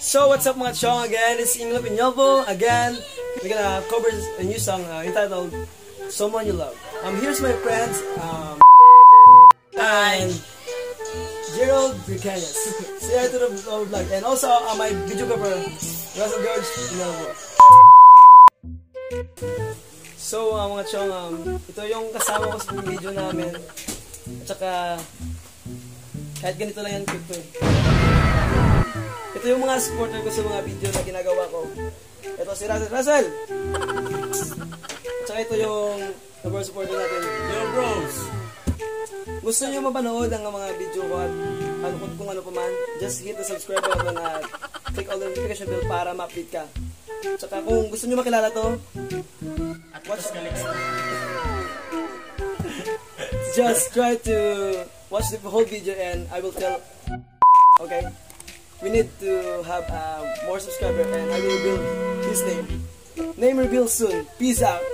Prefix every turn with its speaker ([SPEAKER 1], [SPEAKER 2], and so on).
[SPEAKER 1] So what's up mga chong, again, it's Inglo Piñovo. Again, we're gonna cover a new song entitled Someone You Love. Here's my friends, and Gerald Buchanan. Say hi to the vlog. And also my video cover, Russell George Piñovo. So mga chong, ito yung kasama ko sa video namin. At saka, kahit ganito lang yan, cute to eh. Ito yung mga supporter ko sa mga video na ginagawa ko. Ito si Russell! At saka ito yung number supporter natin.
[SPEAKER 2] Yo bros!
[SPEAKER 1] Gusto nyo mapanood ang mga video ko at kung ano pa man, just hit the subscribe button at click all the notification bell para ma-update ka. At saka kung gusto nyo makilala to, just try to watch the whole video and I will tell. Okay? We need to have more subscribers and I will reveal his name. Name reveal soon. Peace out.